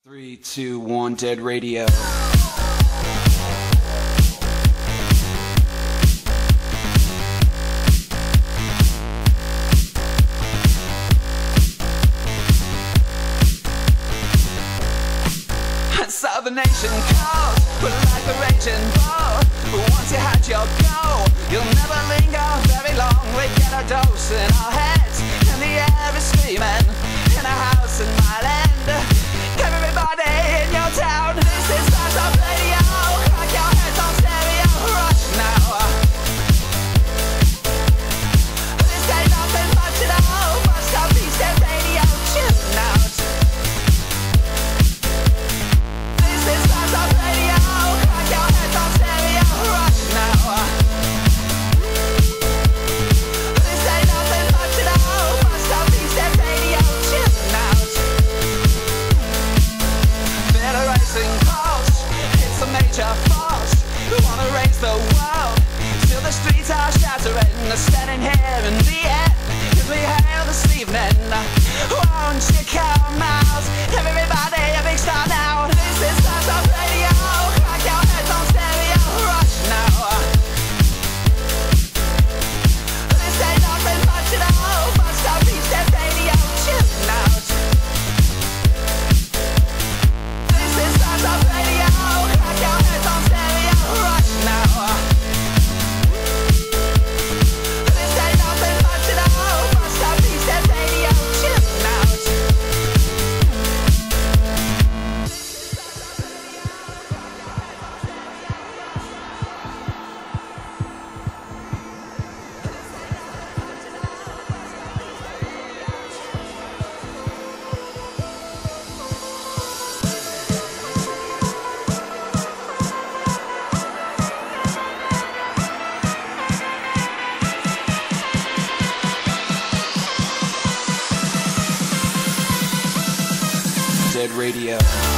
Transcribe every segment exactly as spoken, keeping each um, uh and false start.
Three, two, one, dead radio. So the nation calls, but like the raging bull, once you had your go, you'll never linger very long. We get a dose in our heads, and the air is screaming in a house in my land. Everybody in your town, this is Stars of Radio. Crack your heads on stereo, rush now. This ain't nothing much at all, bust up these dead radio, tune out. We're standing here in the air, cause we hail this evening. Won't you come out? Everybody a big star now. This is Stars of Radio. Crack your heads on stereo, rush now. This ain't nothing much at all, bust up these dead radio, tune out. This is Stars of Radio. Crack your heads on stereo, rush now. Dead radio.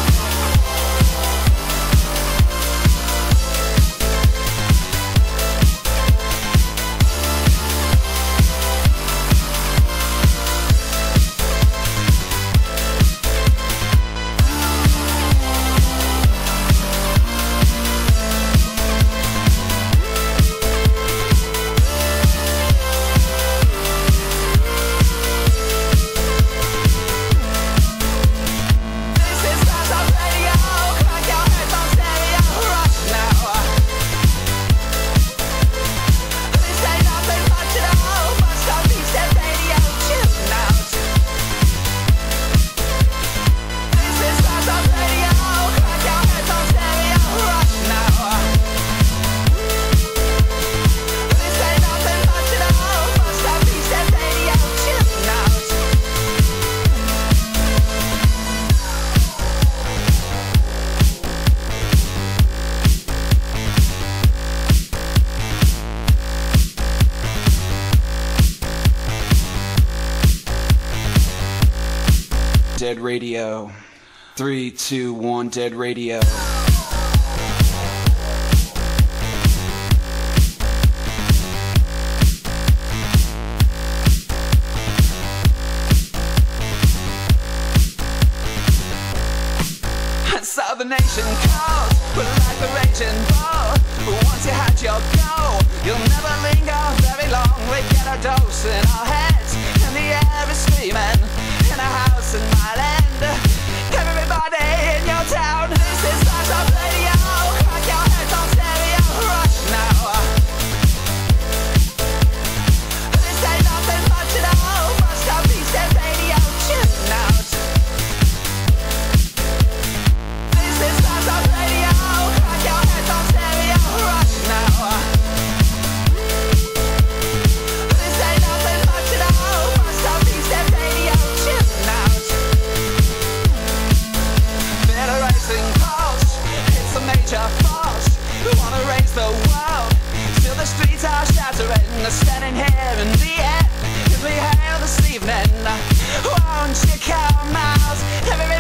Dead radio. Three, two, one, dead radio. So the nation calls, but like the raging bull, once you had your go, you'll never linger very long. We get a dose in our heads, and the air is screaming in a house in my land. Everybody in your town, this is Stars of Radio. Crack your heads on stereo, rush now. This ain't nothing much at all, bust up these dead radio, tune out. This is Stars of Radio. Crack your heads on stereo, rush now. This ain't nothing much at all, bust up these dead radio, tune out. Federation calls, it's a major force. We wanna raise the world, till the streets are shattering. We're standing here in the air, cause we hail this evening. Won't you come out? Everybody